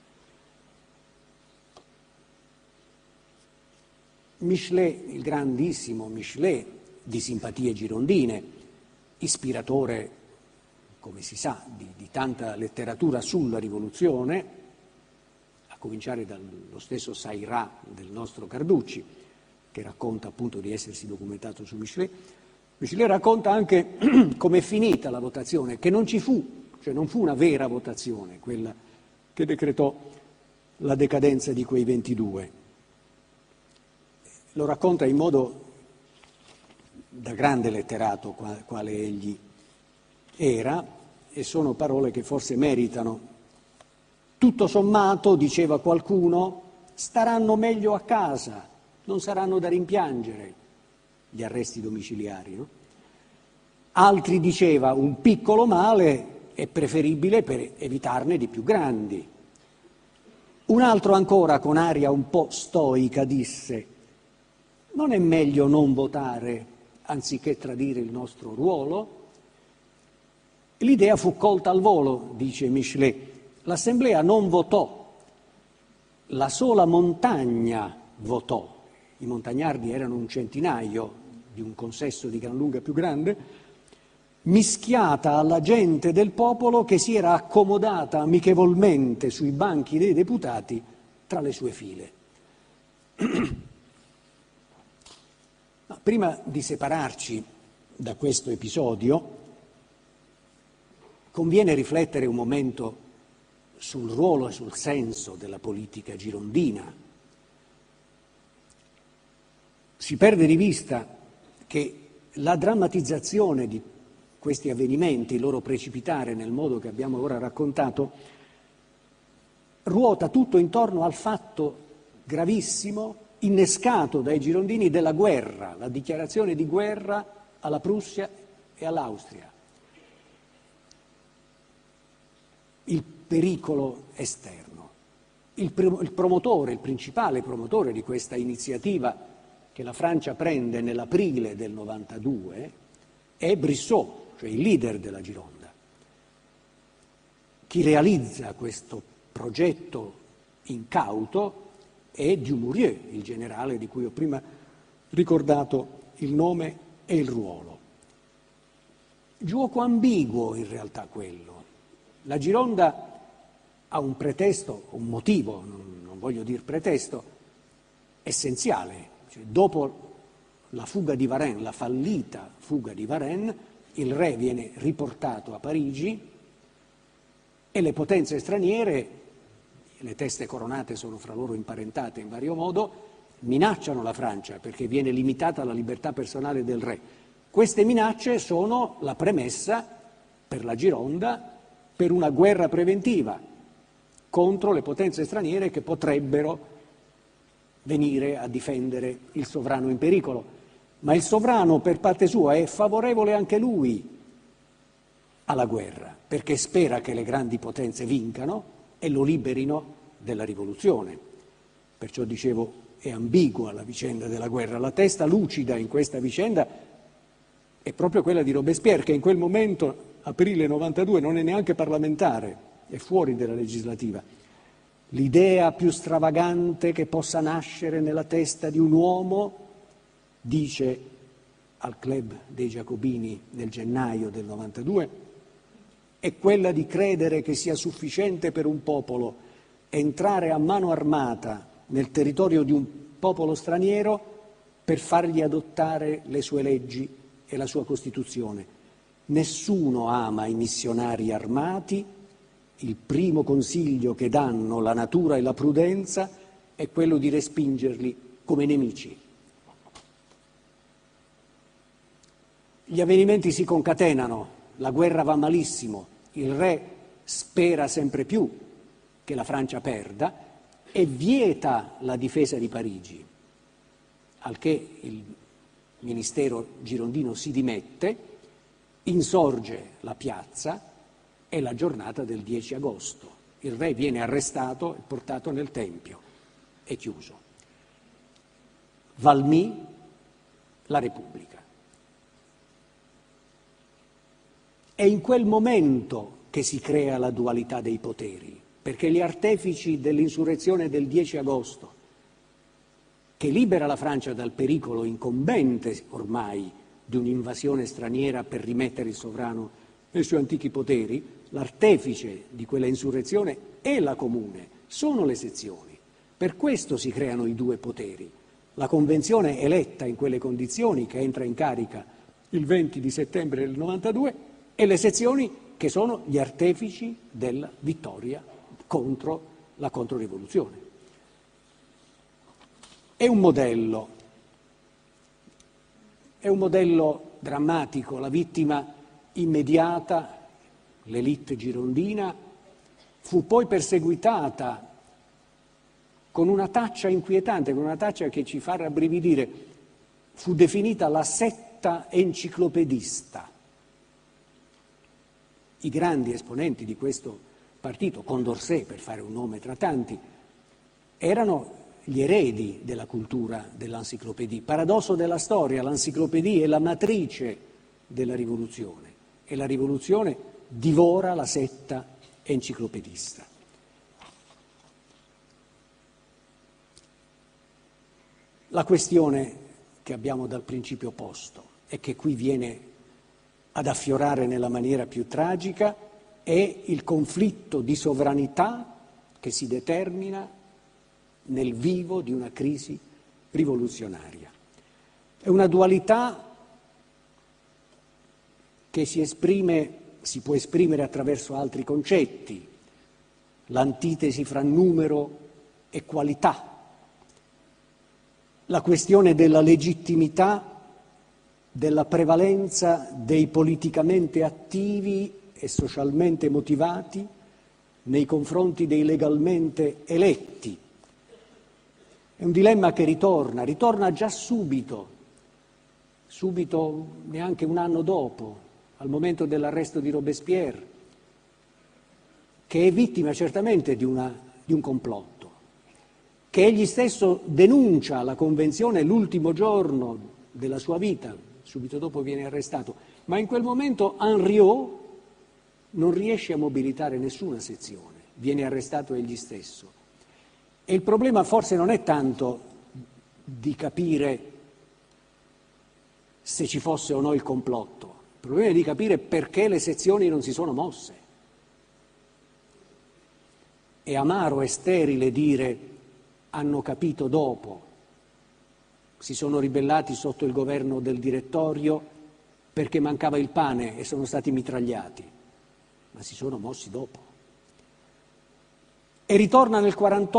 A: Michelet, il grandissimo Michelet, di simpatie girondine, ispiratore, come si sa, di tanta letteratura sulla rivoluzione, a cominciare dallo stesso Sairà del nostro Carducci, che racconta appunto di essersi documentato su Michelet. Michelet racconta anche com'è finita la votazione, che non ci fu, cioè non fu una vera votazione, quella che decretò la decadenza di quei 22. Lo racconta in modo da grande letterato quale egli era, e sono parole che forse meritano. Tutto sommato, diceva qualcuno, staranno meglio a casa, non saranno da rimpiangere gli arresti domiciliari, no? Altri diceva un piccolo male è preferibile per evitarne di più grandi. Un altro ancora, con aria un po' stoica, disse: non è meglio non votare anziché tradire il nostro ruolo? L'idea fu colta al volo, dice Michelet. L'Assemblea non votò, la sola montagna votò. I montagnardi erano un centinaio di un consesso di gran lunga più grande, mischiata alla gente del popolo che si era accomodata amichevolmente sui banchi dei deputati tra le sue file. Ma prima di separarci da questo episodio, conviene riflettere un momento sul ruolo e sul senso della politica girondina. Si perde di vista che la drammatizzazione di questi avvenimenti, il loro precipitare nel modo che abbiamo ora raccontato, ruota tutto intorno al fatto gravissimo, innescato dai girondini, della guerra, la dichiarazione di guerra alla Prussia e all'Austria. Il pericolo esterno. Il principale promotore di questa iniziativa che la Francia prende nell'aprile del 92 è Brissot, cioè il leader della Gironda. Chi realizza questo progetto incauto è Dumouriez, il generale di cui ho prima ricordato il nome e il ruolo. Gioco ambiguo in realtà quello. La Gironda ha un pretesto, un motivo, non voglio dire pretesto, essenziale. Cioè, dopo la fuga di Varennes, la fallita fuga di Varennes, il re viene riportato a Parigi e le potenze straniere, le teste coronate sono fra loro imparentate in vario modo, minacciano la Francia perché viene limitata la libertà personale del re. Queste minacce sono la premessa per la Gironda per una guerra preventiva contro le potenze straniere che potrebbero venire a difendere il sovrano in pericolo. Ma il sovrano, per parte sua, è favorevole anche lui alla guerra, perché spera che le grandi potenze vincano e lo liberino della rivoluzione. Perciò dicevo, è ambigua la vicenda della guerra. La testa lucida in questa vicenda è proprio quella di Robespierre, che in quel momento, aprile 92, non è neanche parlamentare, è fuori dalla legislativa. L'idea più stravagante che possa nascere nella testa di un uomo, dice al club dei Giacobini nel gennaio del 92, è quella di credere che sia sufficiente per un popolo entrare a mano armata nel territorio di un popolo straniero per fargli adottare le sue leggi e la sua Costituzione. Nessuno ama i missionari armati, il primo consiglio che danno la natura e la prudenza è quello di respingerli come nemici. Gli avvenimenti si concatenano, la guerra va malissimo, il re spera sempre più che la Francia perda e vieta la difesa di Parigi, al che il ministero girondino si dimette, insorge la piazza. È la giornata del 10 agosto. Il re viene arrestato e portato nel Tempio. È chiuso. Valmy, la Repubblica. È in quel momento che si crea la dualità dei poteri, perché gli artefici dell'insurrezione del 10 agosto, che libera la Francia dal pericolo incombente ormai di un'invasione straniera per rimettere il sovrano nei suoi antichi poteri, l'artefice di quella insurrezione è la Comune, sono le sezioni. Per questo si creano i due poteri. La Convenzione eletta in quelle condizioni, che entra in carica il 20 di settembre del 92, e le sezioni che sono gli artefici della vittoria contro la controrivoluzione. È un modello drammatico, la vittima immediata, l'élite girondina, fu poi perseguitata con una taccia inquietante, con una taccia che ci fa rabbrividire, fu definita la setta enciclopedista. I grandi esponenti di questo partito, Condorcet per fare un nome tra tanti, erano gli eredi della cultura dell'enciclopédie. Paradosso della storia, l'enciclopédie è la matrice della rivoluzione e la rivoluzione divora la setta enciclopedista. La questione che abbiamo dal principio posto e che qui viene ad affiorare nella maniera più tragica è il conflitto di sovranità che si determina nel vivo di una crisi rivoluzionaria. È una dualità che si può esprimere attraverso altri concetti, l'antitesi fra numero e qualità, la questione della legittimità, della prevalenza dei politicamente attivi e socialmente motivati nei confronti dei legalmente eletti. È un dilemma che ritorna già subito neanche un anno dopo, al momento dell'arresto di Robespierre, che è vittima certamente di un complotto, che egli stesso denuncia alla Convenzione l'ultimo giorno della sua vita, subito dopo viene arrestato, ma in quel momento Henriot non riesce a mobilitare nessuna sezione, viene arrestato egli stesso. E il problema forse non è tanto di capire se ci fosse o no il complotto, il problema è di capire perché le sezioni non si sono mosse. È amaro e sterile dire hanno capito dopo, si sono ribellati sotto il governo del direttorio perché mancava il pane e sono stati mitragliati, ma si sono mossi dopo. E ritorna nel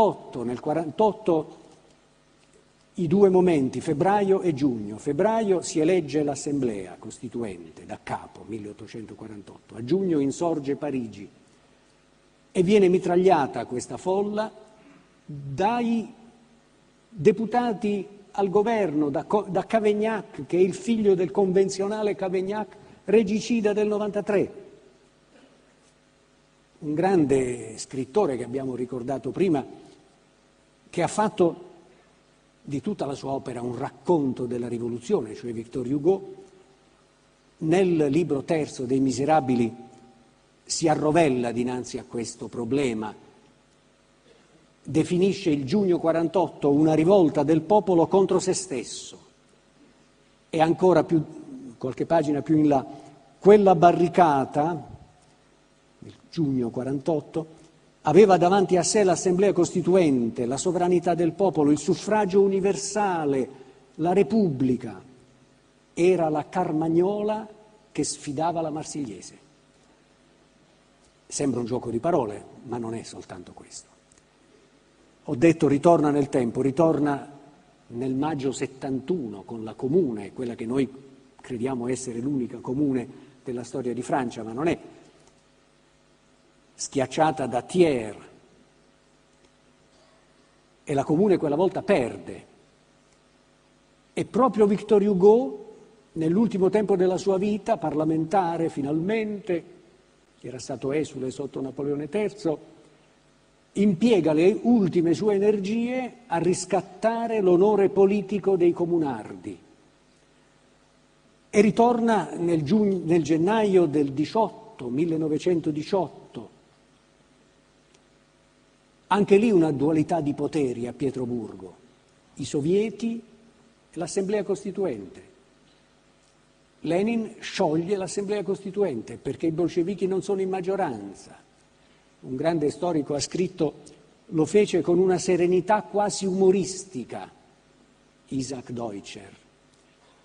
A: 48 i due momenti, febbraio e giugno. Febbraio si elegge l'Assemblea Costituente da capo, 1848. A giugno insorge Parigi e viene mitragliata questa folla dai deputati al governo, da Cavaignac, che è il figlio del convenzionale Cavaignac, regicida del 93. Un grande scrittore che abbiamo ricordato prima, che ha fatto di tutta la sua opera un racconto della rivoluzione, cioè Victor Hugo, nel libro terzo dei Miserabili si arrovella dinanzi a questo problema, definisce il giugno 48 una rivolta del popolo contro se stesso e ancora più, qualche pagina più in là, quella barricata, nel giugno 48, aveva davanti a sé l'Assemblea Costituente, la sovranità del popolo, il suffragio universale, la Repubblica. Era la Carmagnola che sfidava la Marsigliese. Sembra un gioco di parole, ma non è soltanto questo. Ho detto ritorna nel tempo, ritorna nel maggio 71 con la Comune, quella che noi crediamo essere l'unica comune della storia di Francia, ma non è, schiacciata da Thiers, e la Comune quella volta perde. E proprio Victor Hugo, nell'ultimo tempo della sua vita, parlamentare finalmente, era stato esule sotto Napoleone III, impiega le ultime sue energie a riscattare l'onore politico dei comunardi e ritorna nel gennaio del 1918. Anche lì una dualità di poteri a Pietroburgo, i sovieti e l'Assemblea Costituente. Lenin scioglie l'Assemblea Costituente perché i bolscevichi non sono in maggioranza. Un grande storico ha scritto, lo fece con una serenità quasi umoristica, Isaac Deutscher.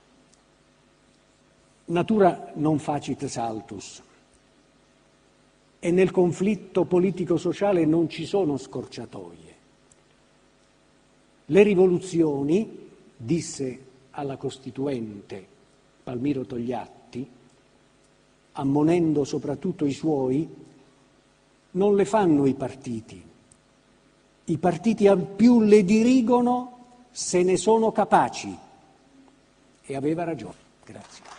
A: Natura non facit saltus. e nel conflitto politico-sociale non ci sono scorciatoie. Le rivoluzioni, disse alla Costituente Palmiro Togliatti, ammonendo soprattutto i suoi, non le fanno i partiti al più le dirigono se ne sono capaci. E aveva ragione. Grazie.